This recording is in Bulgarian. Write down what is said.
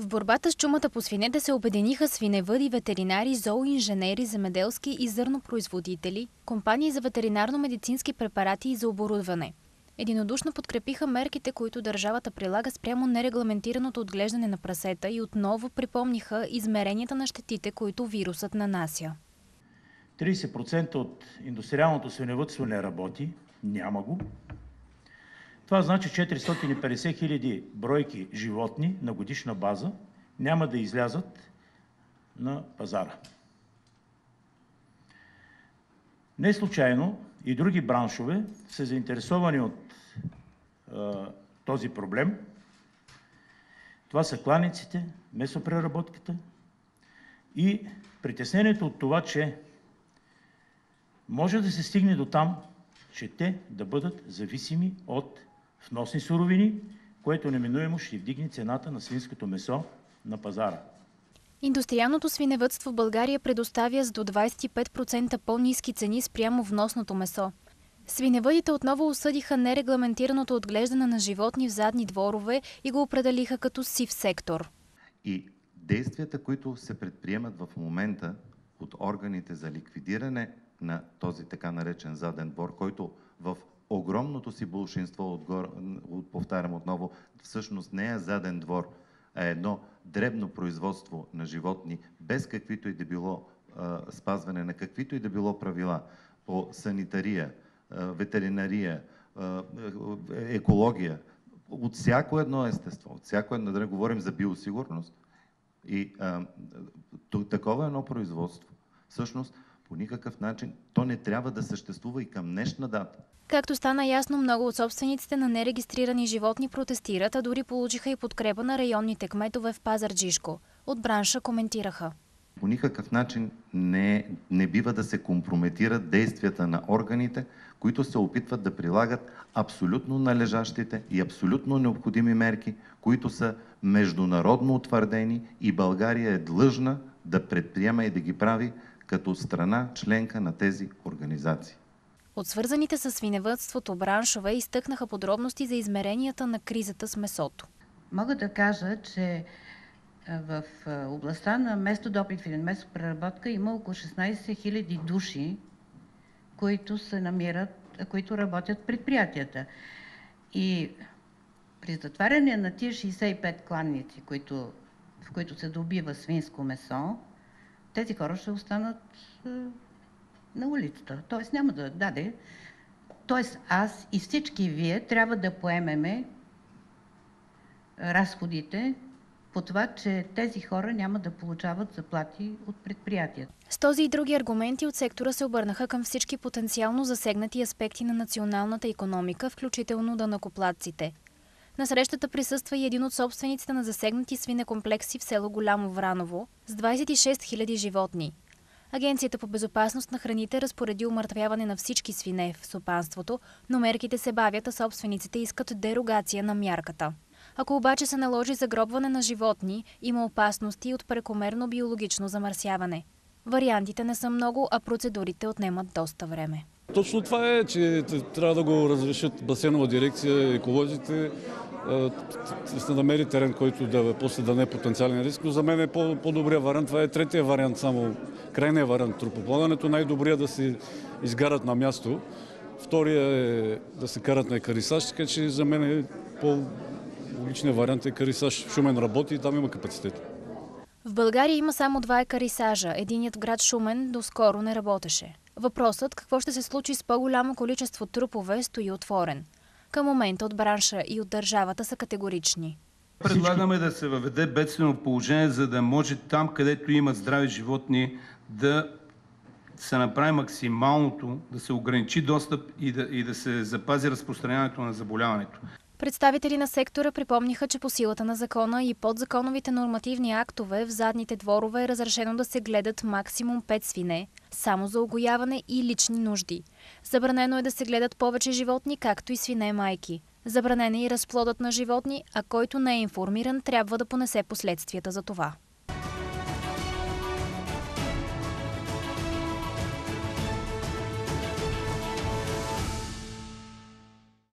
борбата с чумата по свинете се обединиха свиневъди, ветеринари, зооинженери, земеделски и зърнопроизводители, компании за ветеринарно-медицински препарати и за оборудване. Единодушно подкрепиха мерките, които държавата прилага спрямо нерегламентираното отглеждане на прасета и отново припомниха измеренията на щетите, които вирусът нанася. 30% от индустриалното свиневъдство не работи, няма го. Това значи 450 хиляди бройки животни на годишна база няма да излязат на пазара. Не случайно и други браншове са заинтересовани от този проблем. Това са кланиците, месопреработката и притеснението от това, че може да се стигне до там, че те да бъдат зависими от вносни суровини, което неминуемо ще вдигне цената на свинското месо на пазара. Индустриалното свиневъдство в България предоставя с до 25% по-ниски цени спрямо вносното месо. Свиневъдите отново осъдиха нерегламентираното отглеждане на животни в задни дворове и го определиха като сив сектор. И действията, които се предприемат в момента от органите за ликвидиране на този така наречен заден двор, който в огромното си болшинство, повтарям отново, всъщност не е заден двор, а едно дребно производство на животни, без каквито и да било спазване на каквито и да било правила по санитария, ветеринария, екология, от всяко едно естество, от всяко едно, да не говорим за биосигурност. И такова едно производство, всъщност, по никакъв начин то не трябва да съществува и към днешна дата. Както стана ясно, много от собствениците на нерегистрирани животни протестират, а дори получиха и подкрепа на районните кметове в Пазарджишко. От бранша коментираха. По никакъв начин не бива да се компрометират действията на органите, които се опитват да прилагат абсолютно належащите и абсолютно необходими мерки, които са международно утвърдени и България е длъжна да предприема и да ги прави като страна членка на тези организации. От свързаните с свиневъдството браншове изтъкнаха подробности за измеренията на кризата с месото. Мога да кажа, че в областта на местодобив или месопреработка има около 16 000 души, които работят в предприятията. И при затваряне на тия 65 кланици, в които се добива свинско месо, тези хора ще останат на улицата. Тоест няма да даде. Тоест аз и всички вие трябва да поемеме разходите по това, че тези хора няма да получават заплати от предприятията. С този и други аргументи от сектора се обърнаха към всички потенциално засегнати аспекти на националната икономика, включително данъкоплатците. На срещата присъства и един от собствениците на засегнати свинекомплекси в село Голямо Враново с 26 000 животни. Агенцията по безопасност на храните разпореди умъртвяване на всички свине в стопанството, но мерките се бавят, а собствениците искат дерогация на мярката. Ако обаче се наложи загробване на животни, има опасности от прекомерно биологично замърсяване. Вариантите не са много, а процедурите отнемат доста време. Точно това е, че трябва да го разрешат басейнова дирекция, еколозите, да се намери терен, който после да не е потенциален риск. Но за мен е по-добрият вариант. Това е третия вариант, само крайният вариант. Трупоплаването най-добрият да се изгарят на място. Втория е да се карат на екарисаж, така че за мен е по-логичният вариант е екарисаж. Шумен работи и там има капацитет. В България има само 2 екарисажа. Единият в град Шумен доскоро не работеше. Въпросът какво ще се случи с по-голямо количество трупове стои отворен. Към момента от бранша и от държавата са категорични. Предлагаме да се въведе бедствено положение, за да може там, където имат здрави животни, да се направи максималното, да се ограничи достъп и да се запази разпространяването на заболяването. Представители на сектора припомниха, че по силата на закона и подзаконовите нормативни актове в задните дворове е разрешено да се гледат максимум 5 свине, само за угояване и лични нужди. Забранено е да се гледат повече животни, както и свине майки. Забранен е и разплодът на животни, а който не е информиран, трябва да понесе последствията за това.